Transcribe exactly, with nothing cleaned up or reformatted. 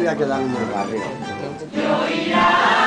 voy a quedar en el barrio. Yo irá